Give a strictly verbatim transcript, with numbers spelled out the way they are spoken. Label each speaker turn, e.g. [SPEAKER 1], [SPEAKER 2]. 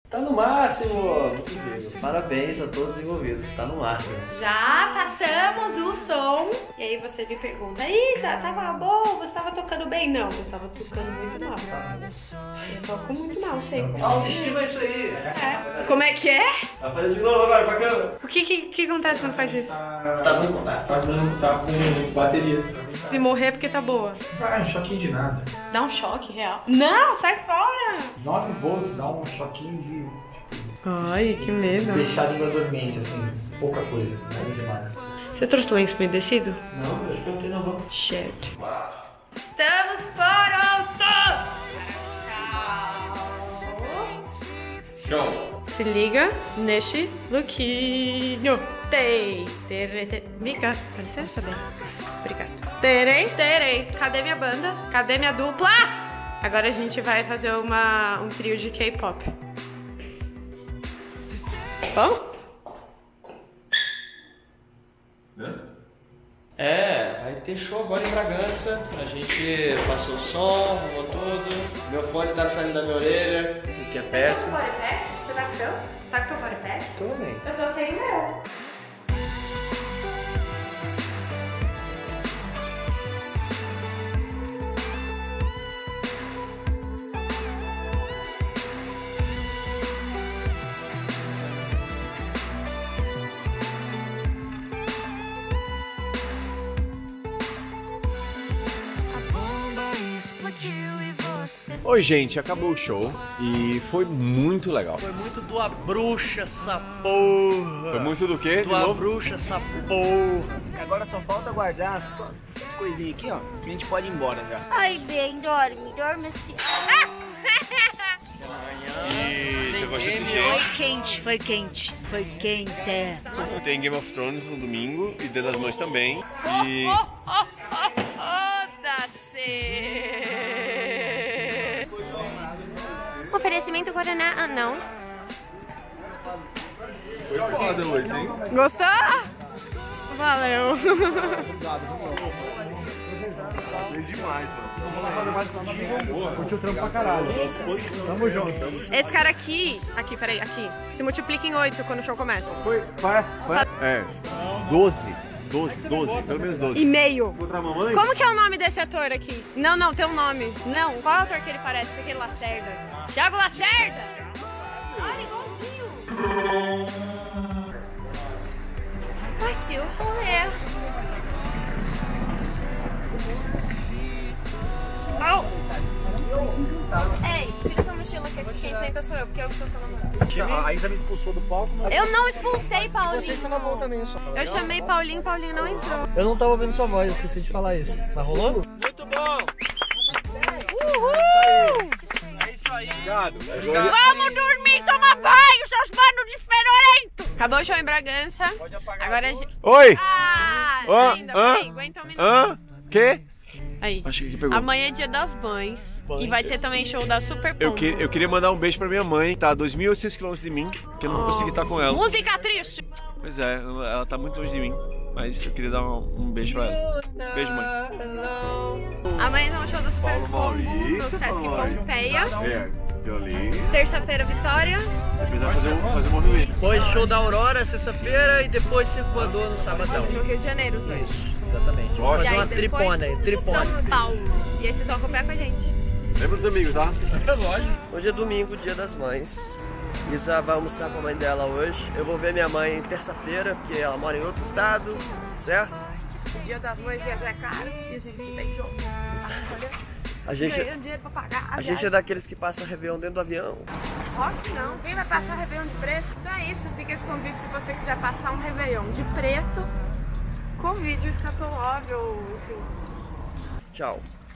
[SPEAKER 1] Tá no máximo! Muito incrível. Parabéns a todos os envolvidos, tá no máximo.
[SPEAKER 2] Já passamos o som. E aí você me pergunta, Isa, tava bom? Você tava tocando bem? Não, eu tava tocando muito mal. Eu toco muito mal, sei.
[SPEAKER 1] Autoestima é isso aí.
[SPEAKER 2] É. Como é que é?
[SPEAKER 1] Vai fazer de novo agora, pra câmera.
[SPEAKER 2] O que, que, que acontece quando faz isso?
[SPEAKER 1] Você tá bom, tá?
[SPEAKER 3] Tá dando, tá com bateria.
[SPEAKER 2] Se morrer porque tá boa.
[SPEAKER 3] Ah, um choquinho de nada.
[SPEAKER 2] Dá um choque real. Não, sai fora!
[SPEAKER 3] nove volts dá um choquinho de...
[SPEAKER 2] Ai, que medo.
[SPEAKER 3] Deixar a língua dormente, assim, pouca coisa, não é demais.
[SPEAKER 2] Você trouxe lenço umedecido?
[SPEAKER 1] Não, eu acho que eu não tenho não vou.
[SPEAKER 2] Shit. Estamos prontos!
[SPEAKER 1] Show!
[SPEAKER 2] Se liga neste lookinho. Tei, terei, terei. Vem cá, dá licença, bem. Obrigada. Terei, terei. Cadê minha banda? Cadê minha dupla? Agora a gente vai fazer uma, um trio de K-pop. Som?
[SPEAKER 1] É, vai ter show agora em Bragança. A gente passou o som, arrumou tudo. Meu fone tá saindo da minha orelha, o que é péssimo.
[SPEAKER 2] Tá com o bodypack? Você tá com seu? Tá com o bodypack?
[SPEAKER 1] Tô bem.
[SPEAKER 2] Eu tô sem o meu.
[SPEAKER 4] Oi gente, acabou o show e foi muito legal.
[SPEAKER 1] Foi muito do a bruxa essa porra.
[SPEAKER 4] Foi muito do quê?
[SPEAKER 1] Do a bruxa essa porra.
[SPEAKER 5] Agora só falta guardar só essas coisinhas aqui, ó, que a gente pode ir embora já.
[SPEAKER 6] Ai, bem, dorme, dorme assim.
[SPEAKER 4] E você gosta de
[SPEAKER 6] Foi
[SPEAKER 4] gente?
[SPEAKER 6] quente, foi quente, foi quente.
[SPEAKER 4] Tem Game of Thrones no domingo e Dia das Mães também. E
[SPEAKER 6] Oferecimento Guaraná, ah não.
[SPEAKER 4] foi foda hoje, hein?
[SPEAKER 2] Gostou? Valeu.
[SPEAKER 4] Foi demais, mano.
[SPEAKER 3] Curtiu o trampo pra caralho. Tamo junto.
[SPEAKER 2] Esse cara aqui, aqui, peraí, aqui, se multiplica em oito quando o show começa.
[SPEAKER 3] Foi, vai, vai.
[SPEAKER 4] É, doze. doze, doze, pelo menos doze.
[SPEAKER 2] E meio.
[SPEAKER 4] Encontrar a mamãe?
[SPEAKER 2] Como que é o nome desse ator aqui? Não, não, tem um nome. Não, qual é o ator que ele parece? Aquele Lacerda. Thiago Lacerda! Olha, igualzinho. Partiu o rolê. Au! Ei, tira essa mochila que quem senta sou eu, porque eu sou sua namorada.
[SPEAKER 5] A Isa me expulsou do palco, mas
[SPEAKER 2] Eu não expulsei Paulinho.
[SPEAKER 5] você estava bom também, só.
[SPEAKER 2] Eu chamei Paulinho, Paulinho não entrou.
[SPEAKER 5] Eu não tava ouvindo sua voz, eu esqueci de falar isso. Tá rolando?
[SPEAKER 1] Muito bom!
[SPEAKER 2] Uhul!
[SPEAKER 1] É isso aí.
[SPEAKER 4] Obrigado.
[SPEAKER 2] Vamos dormir, tomar banho, seus bandos de fedorentos! Acabou o show em Bragança. Agora a gente...
[SPEAKER 4] Oi!
[SPEAKER 2] Ah,
[SPEAKER 4] Hã?
[SPEAKER 2] ainda
[SPEAKER 4] Hã?
[SPEAKER 2] bem, aguenta um minuto.
[SPEAKER 4] Hã? Quê?
[SPEAKER 2] Aí.
[SPEAKER 4] Acho que pegou.
[SPEAKER 2] Amanhã é dia das mães. E vai ter também show da Super
[SPEAKER 4] Eu,
[SPEAKER 2] Pombo.
[SPEAKER 4] que, eu queria mandar um beijo pra minha mãe, tá a dois mil e oitocentos quilômetros de mim, que eu não consegui estar com ela.
[SPEAKER 2] Música triste!
[SPEAKER 4] Pois é, ela tá muito longe de mim, mas eu queria dar um, um beijo pra ela. Beijo, mãe.
[SPEAKER 2] Amanhã tem um show da Super
[SPEAKER 4] Paulo
[SPEAKER 2] Pombo
[SPEAKER 4] Maurício,
[SPEAKER 2] no Sesc
[SPEAKER 4] Paulo Maurício.
[SPEAKER 2] Pompeia.
[SPEAKER 4] É, eu ali.
[SPEAKER 2] Terça-feira, Vitória.
[SPEAKER 4] Depois vai fazer um, fazer um movimento.
[SPEAKER 5] Depois show da Aurora, sexta-feira, e depois Circo Voador no sabadão.
[SPEAKER 2] No Rio de Janeiro, os dois.
[SPEAKER 5] Exatamente. Vamos
[SPEAKER 4] Ótimo.
[SPEAKER 5] fazer uma
[SPEAKER 2] E aí depois,
[SPEAKER 5] tripona aí, tripona.
[SPEAKER 2] São Paulo. E aí vocês vão acompanhar com a gente.
[SPEAKER 4] Lembra dos amigos, tá?
[SPEAKER 7] Hoje é domingo, dia das mães. Isa vai almoçar com a mãe dela hoje. Eu vou ver minha mãe terça-feira, porque ela mora em outro estado, certo?
[SPEAKER 2] O dia das mães viajar é caro e a gente tem show.
[SPEAKER 7] A gente,
[SPEAKER 2] Ganhando dinheiro pra pagar.
[SPEAKER 7] a gente é daqueles que passa Réveillon dentro do avião.
[SPEAKER 2] Rock não. Quem vai passar Réveillon de preto? Então é isso. Fica esse convite se você quiser passar um Réveillon de preto com vídeo escatolóvel, enfim.
[SPEAKER 7] Tchau.